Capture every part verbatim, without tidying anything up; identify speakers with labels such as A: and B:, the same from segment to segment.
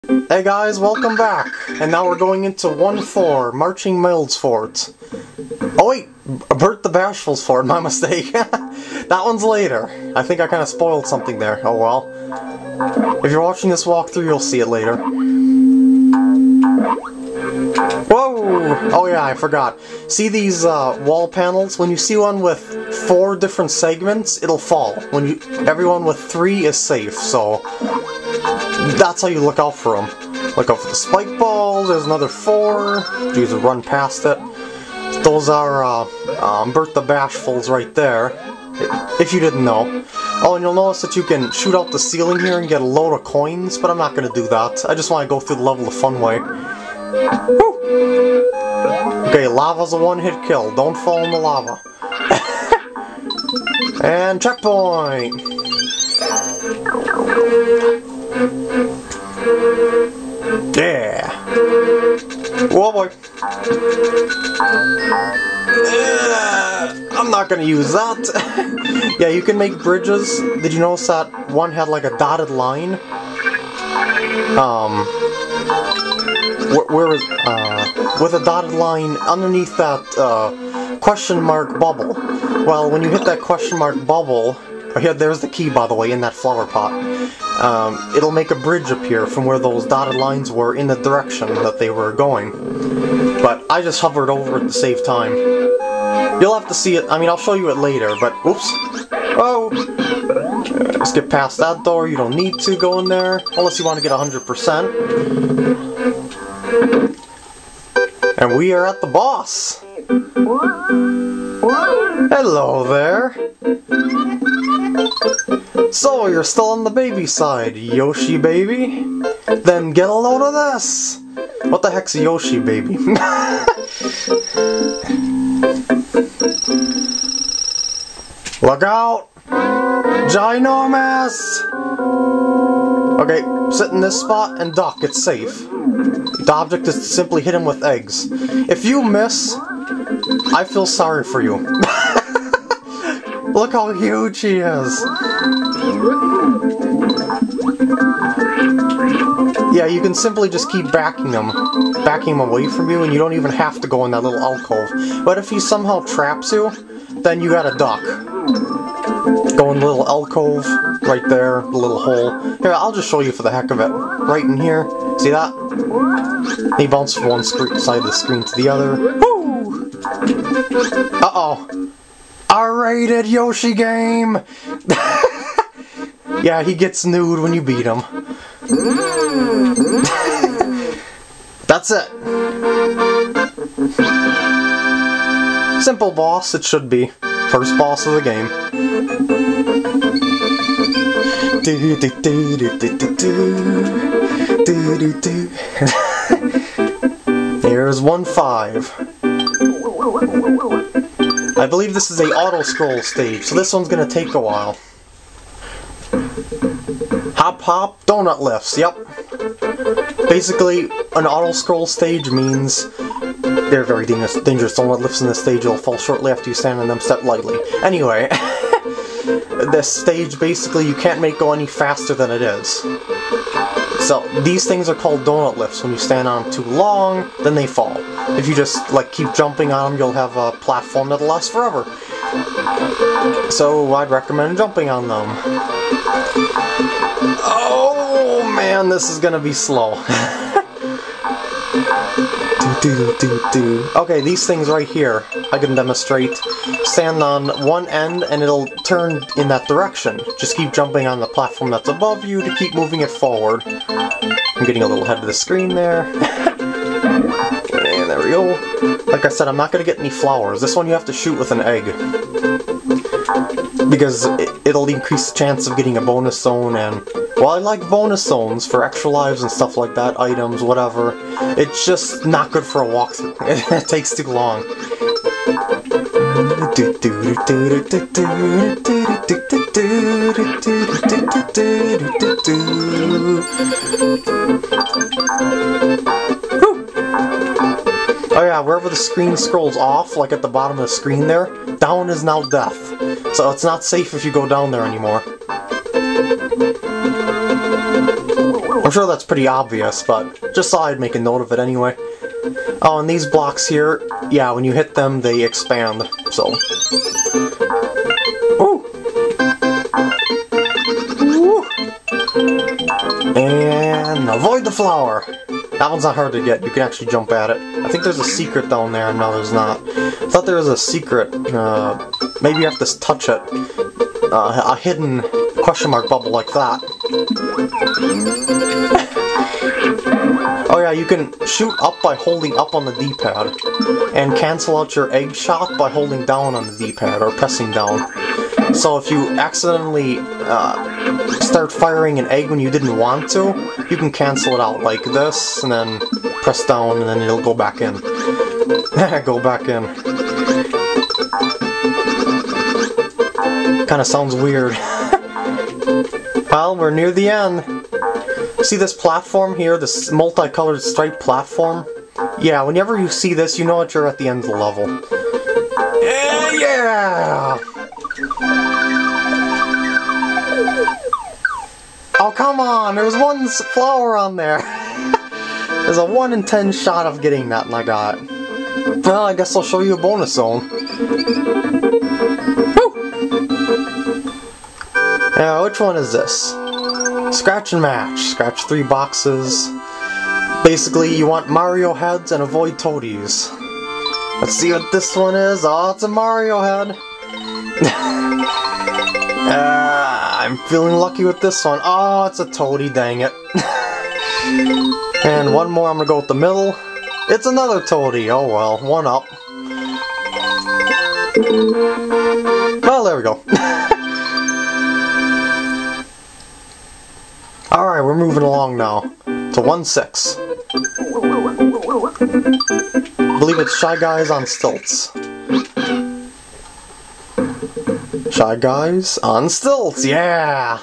A: Hey guys, welcome back! And now we're going into one four, Marching Mild's Fort. Oh wait, Bert the Bashful's Fort, my mistake. That one's later. I think I kind of spoiled something there, oh well. If you're watching this walkthrough, you'll see it later. Whoa! Oh yeah, I forgot. See these uh, wall panels? When you see one with four different segments, it'll fall. When you, everyone with three is safe, so that's how you look out for them. Look out for the spike balls. There's another four. You just run past it. Those are uh, um, Bert the Bashful's right there, if you didn't know. Oh, and you'll notice that you can shoot out the ceiling here and get a load of coins, but I'm not going to do that. I just want to go through the level the fun way. Woo! Okay, lava's a one-hit kill. Don't fall in the lava. And checkpoint! Yeah! Whoa boy! Uh, I'm not gonna use that. Yeah, you can make bridges. Did you notice that one had like a dotted line? Um, wh where is uh with a dotted line underneath that uh, question mark bubble? Well, when you hit that question mark bubble, oh yeah, there's the key by the way in that flower pot. Um, it'll make a bridge appear from where those dotted lines were in the direction that they were going. But I just hovered over it to save time. You'll have to see it. I mean, I'll show you it later, but oops. Oh! Uh, let's get past that door. You don't need to go in there unless you want to get one hundred percent. And we are at the boss. Hello there. So, you're still on the baby side, Yoshi baby? Then get a load of this! What the heck's a Yoshi baby? Look out! Ginormous! Okay, sit in this spot and duck, it's safe. The object is to simply hit him with eggs. If you miss, I feel sorry for you. Look how huge he is! Yeah, you can simply just keep backing him, backing him away from you, and you don't even have to go in that little alcove. But if he somehow traps you, then you gotta duck. Go in the little alcove, right there, the little hole. Here, I'll just show you for the heck of it. Right in here, see that? He bounced from one side of the screen to the other. Woo! Uh-oh. R-rated Yoshi game! Yeah, he gets nude when you beat him. That's it. Simple boss, it should be. First boss of the game. Do do do do do do do do do. Here's one five. I believe this is a auto-scroll stage, so this one's gonna take a while. Hop hop, donut lifts, yep. Basically, an auto-scroll stage means they're very dangerous. dangerous. Donut lifts in this stage will fall shortly after you stand on them, step lightly. Anyway, this stage basically you can't make go any faster than it is. So, these things are called donut lifts. When you stand on them too long, then they fall. If you just like keep jumping on them, you'll have a platform that'll last forever. So, I'd recommend jumping on them. Oh man, this is gonna be slow. do, do, do, do. Okay, these things right here, I can demonstrate. Stand on one end and it'll turn in that direction. Just keep jumping on the platform that's above you to keep moving it forward. I'm getting a little ahead of the screen there. And there we go. Like I said, I'm not gonna get any flowers. This one you have to shoot with an egg. Because it, it'll increase the chance of getting a bonus zone, and well, I like bonus zones for extra lives and stuff like that, items, whatever. It's just not good for a walkthrough. It takes too long. Oh yeah, wherever the screen scrolls off, like at the bottom of the screen there, down is now death. So it's not safe if you go down there anymore. I'm sure that's pretty obvious, but just thought I'd make a note of it anyway. Oh, and these blocks here, yeah, when you hit them, they expand, so... Ooh! Ooh! And avoid the flower! That one's not hard to get, you can actually jump at it. I think there's a secret down there, no there's not. I thought there was a secret, uh, maybe you have to touch it. Uh, a hidden question mark bubble like that. Oh yeah, you can shoot up by holding up on the D-pad, and cancel out your egg shot by holding down on the D-pad, or pressing down. So if you accidentally uh, start firing an egg when you didn't want to, you can cancel it out like this, and then press down, and then it'll go back in. Go back in. Kinda sounds weird. Well, we're near the end. See this platform here, this multicolored striped platform? Yeah, whenever you see this, you know that you're at the end of the level. Yeah! yeah! Oh, come on! There's one flower on there! There's a one in ten shot of getting that, and I got it. Well, I guess I'll show you a bonus zone. Now, which one is this? Scratch and match. Scratch three boxes. Basically, you want Mario heads and avoid toadies. Let's see what this one is. Oh, it's a Mario head. uh, I'm feeling lucky with this one. Oh, it's a toady, dang it. And one more, I'm gonna go with the middle. It's another toady. Oh well, one up. Well, there we go. Alright, we're moving along now to one six. I believe it's Shy Guys on Stilts. Shy Guys on Stilts, yeah!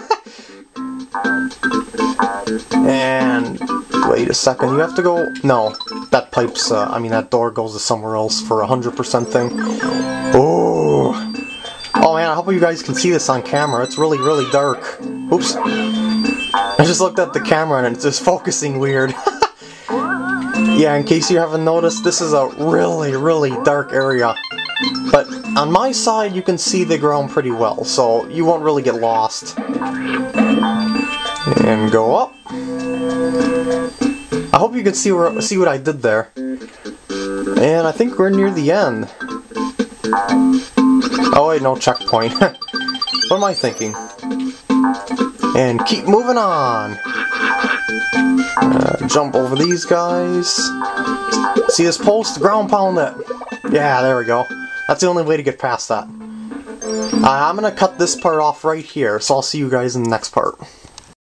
A: And wait a second, you have to go... No, that pipe's, uh, I mean that door goes to somewhere else for a one hundred percent thing. Oh! Oh man, I hope you guys can see this on camera, it's really, really dark. Oops. I just looked at the camera and it's just focusing weird. Yeah, in case you haven't noticed, this is a really, really dark area. But on my side, you can see the ground pretty well, so you won't really get lost. And go up. I hope you can see where, see what I did there. And I think we're near the end. Oh wait, no checkpoint. What am I thinking? And keep moving on! Uh, jump over these guys. See this post? Ground pound it! Yeah, there we go. That's the only way to get past that. Uh, I'm gonna cut this part off right here, so I'll see you guys in the next part.